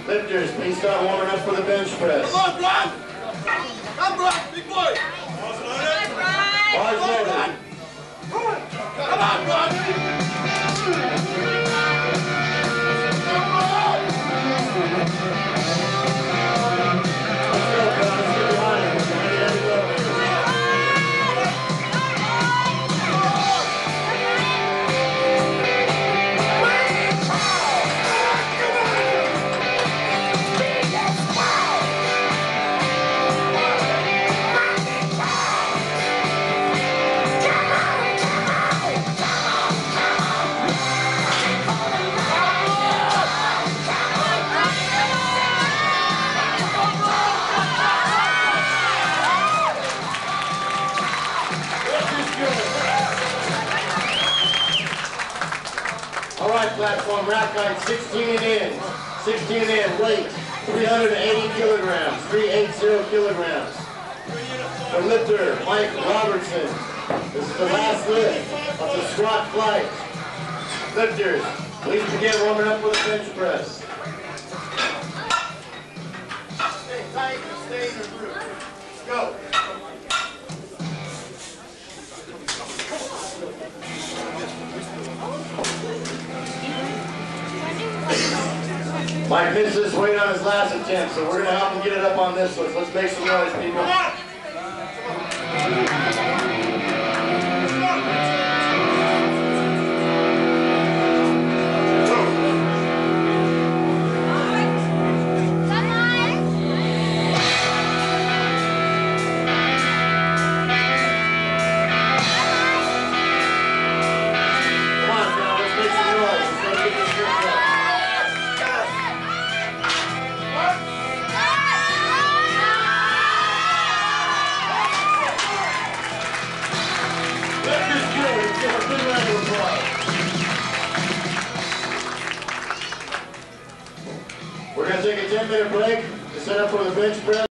Lifters, please start warming up for the bench press. Come on, Brock! Come, Brock, big boy! Bars loaded. Come on, Brock! All right, platform, rack height 16 in. 16 in, weight 380 kilograms, 380 kilograms. The lifter, Mike Robertson. This is the last lift of the squat flight. Lifters, please begin warming up with a bench press. Stay tight and stay in the group. Go! Mike missed this weight on his last attempt, so we're going to help him get it up on this one. So let's make some noise, people. Come on! We're going to take a 10-minute break to set up for the bench press.